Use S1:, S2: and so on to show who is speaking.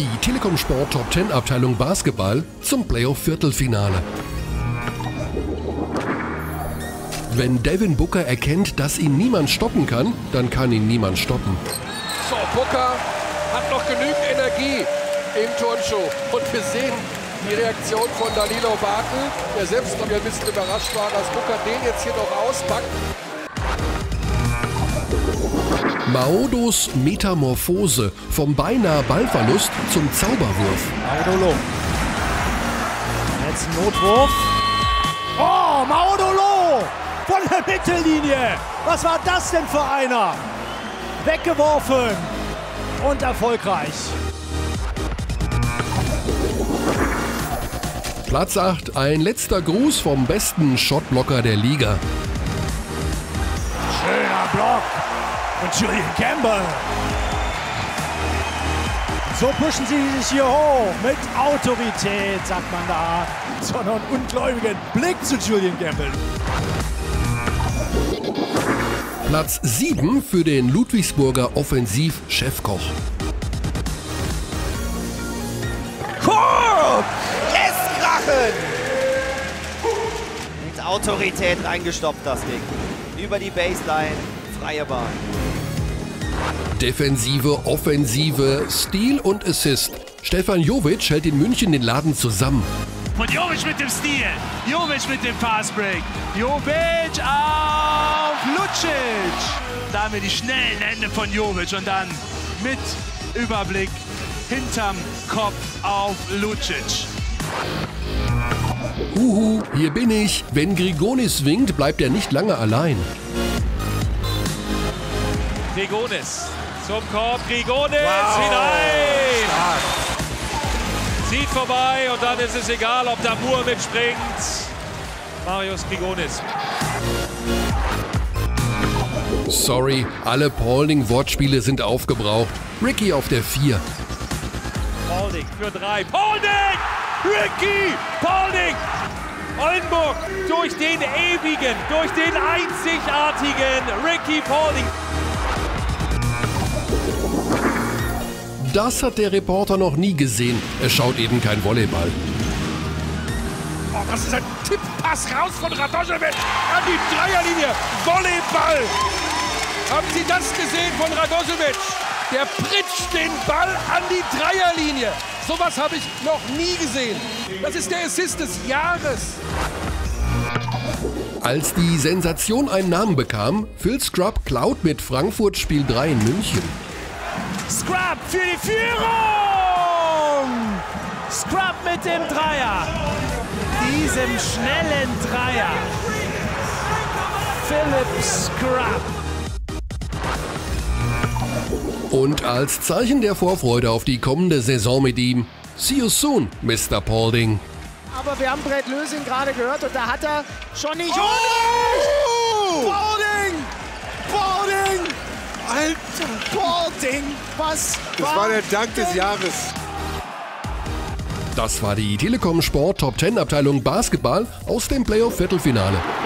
S1: Die Telekom Sport Top 10 Abteilung Basketball zum Playoff-Viertelfinale. Wenn Devin Booker erkennt, dass ihn niemand stoppen kann, dann kann ihn niemand stoppen.
S2: So, Booker hat noch genügend Energie im Turnschuh. Und wir sehen die Reaktion von Danilo Bartel, der selbst noch ein bisschen überrascht war, dass Booker den jetzt hier noch auspackt.
S1: Maodos Metamorphose vom beinahe Ballverlust zum Zauberwurf.
S3: Maodolo. Jetzt ein Notwurf. Oh, Maodolo! Von der Mittellinie! Was war das denn für einer? Weggeworfen und erfolgreich.
S1: Platz 8, ein letzter Gruß vom besten Shotblocker der Liga.
S3: Schöner Block und Julian Campbell. So pushen sie sich hier hoch mit Autorität, sagt man da. So einen ungläubigen Blick zu Julian Campbell.
S1: Platz 7 für den Ludwigsburger Offensiv-Chefkoch.
S4: Korb! Lässt krachen! Mit Autorität reingestoppt das Ding. Über die Baseline, freie Bahn.
S1: Defensive, Offensive, Steal und Assist. Stefan Jovic hält in München den Laden zusammen.
S5: Und Jovic mit dem Steal, Jovic mit dem Fastbreak, Jovic auf Lucic. Da haben wir die schnellen Hände von Jovic und dann mit Überblick hinterm Kopf auf Lucic.
S1: Huhu, hier bin ich. Wenn Grigonis winkt, bleibt er nicht lange allein.
S5: Grigonis zum Korb, Grigonis
S3: Wow.
S5: hinein.
S3: Stark.
S5: Zieht vorbei und dann ist es egal, ob da Moore mitspringt. Marius Grigonis.
S1: Sorry, alle Paulding-Wortspiele sind aufgebraucht. Ricky auf der 4.
S5: Paulding für 3. Paulding! Ricky! Paulding! Oldenburg durch den ewigen, durch den einzigartigen Ricky Paulding.
S1: Das hat der Reporter noch nie gesehen. Er schaut eben kein Volleyball.
S2: Oh, das ist ein Tipppass raus von Radojevic an die Dreierlinie. Volleyball! Haben Sie das gesehen von Radojevic? Der pritscht den Ball an die Dreierlinie. Sowas habe ich noch nie gesehen. Das ist der Assist des Jahres.
S1: Als die Sensation einen Namen bekam, Phil Scrubb klaut mit Frankfurt Spiel 3 in München.
S3: Scrubb für die Führung! Scrubb mit dem Dreier. Diesem schnellen Dreier. Philip Scrubb.
S1: Und als Zeichen der Vorfreude auf die kommende Saison mit ihm, see you soon, Mr. Paulding.
S6: Aber wir haben Brett Lösing gerade gehört und da hat er schon nicht...
S3: Oh!
S6: Paulding! Paulding! Alter, Paulding! Was
S7: Das war der Dank des Jahres.
S1: Das war die Telekom Sport Top 10 Abteilung Basketball aus dem Playoff-Viertelfinale.